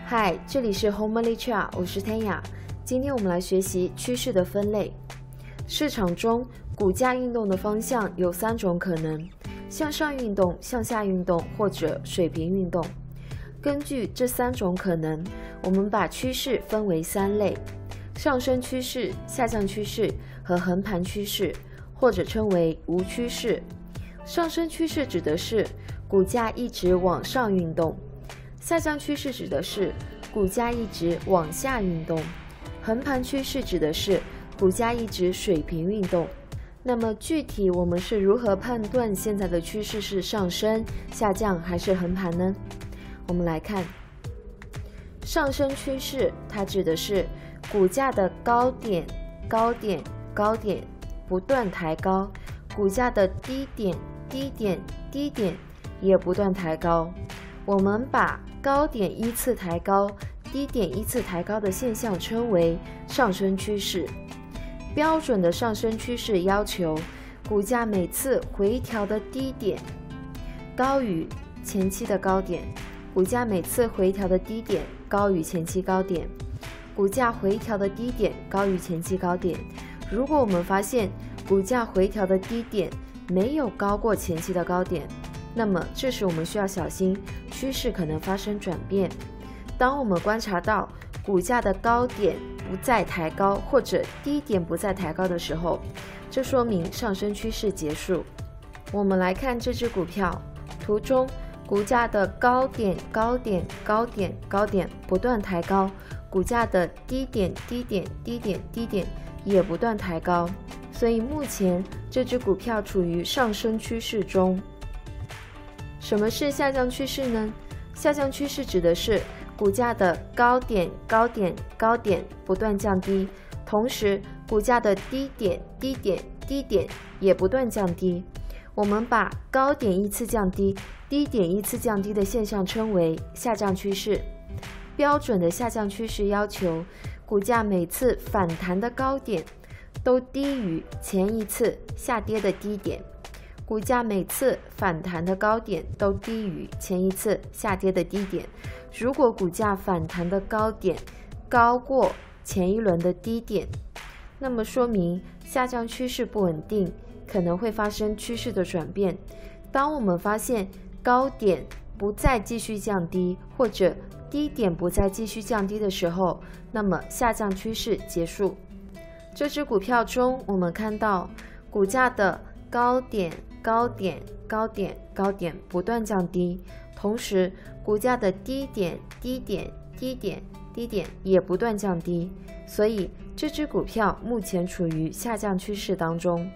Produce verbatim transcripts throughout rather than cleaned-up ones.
嗨，这里是 Homely Chat， 我是天雅。今天我们来学习趋势的分类。市场中股价运动的方向有三种可能：向上运动、向下运动或者水平运动。根据这三种可能，我们把趋势分为三类：上升趋势、下降趋势和横盘趋势，或者称为无趋势。上升趋势指的是股价一直往上运动，下降趋势指的是股价一直往下运动，横盘趋势指的是股价一直水平运动。那么具体我们是如何判断现在的趋势是上升、下降还是横盘呢？我们来看，上升趋势它指的是股价的高点、高点、高点不断抬高，股价的低点、低点、低点也不断抬高。我们把高点依次抬高、低点依次抬高的现象称为上升趋势。标准的上升趋势要求股价每次回调的低点高于前期的高点，股价每次回调的低点高于前期高点，股价回调的低点高于前期高点。如果我们发现股价回调的低点没有高过前期的高点，那么这时我们需要小心，趋势可能发生转变。当我们观察到股价的高点不再抬高，或者低点不再抬高的时候，这说明上升趋势结束。我们来看这只股票，图中股价的高点、高点、高点、高点不断抬高，股价的低点、低点、低点、低点也不断抬高，所以目前这只股票处于上升趋势中。什么是下降趋势呢？下降趋势指的是股价的高点、高点、高点不断降低，同时股价的低点、低点、低点也不断降低。我们把高点依次降低、低点依次降低的现象称为下降趋势。标准的下降趋势要求股价每次反弹的高点都低于前一次下跌的低点，股价每次反弹的高点都低于前一次下跌的低点。如果股价反弹的高点高过前一轮的低点，那么说明下降趋势不稳定，可能会发生趋势的转变。当我们发现高点不再继续降低，或者低点不再继续降低的时候，那么下降趋势结束。这只股票中，我们看到股价的高点、高点、高点、高点不断降低，同时股价的低点、低点、低点、低点也不断降低，所以这只股票目前处于下降趋势当中。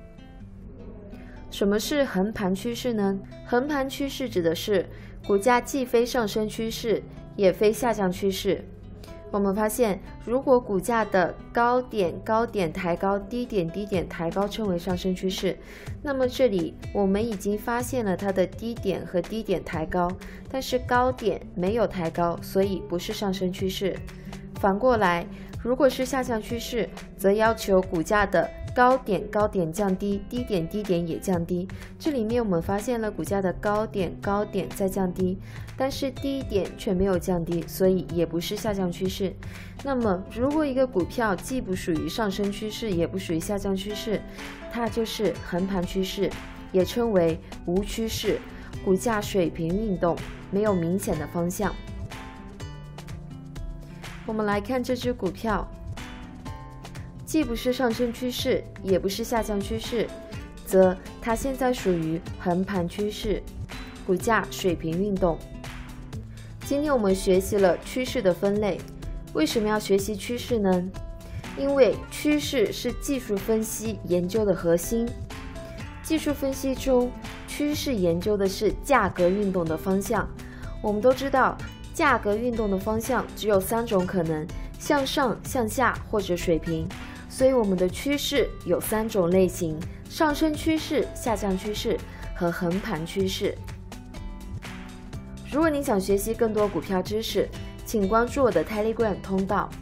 什么是横盘趋势呢？横盘趋势指的是股价既非上升趋势，也非下降趋势。我们发现，如果股价的高点、高点抬高，低点、低点抬高称为上升趋势，那么这里我们已经发现了它的低点和低点抬高，但是高点没有抬高，所以不是上升趋势。反过来，如果是下降趋势，则要求股价的高点、高点降低，低点、低点也降低。这里面我们发现了股价的高点、高点在降低，但是低点却没有降低，所以也不是下降趋势。那么如果一个股票既不属于上升趋势，也不属于下降趋势，它就是横盘趋势，也称为无趋势，股价水平运动，没有明显的方向。我们来看这只股票，既不是上升趋势，也不是下降趋势，则它现在属于横盘趋势，股价水平运动。今天我们学习了趋势的分类。为什么要学习趋势呢？因为趋势是技术分析研究的核心。技术分析中，趋势研究的是价格运动的方向。我们都知道，价格运动的方向只有三种可能：向上、向下或者水平。所以我们的趋势有三种类型：上升趋势、下降趋势和横盘趋势。如果你想学习更多股票知识，请关注我的 Telegram 通道。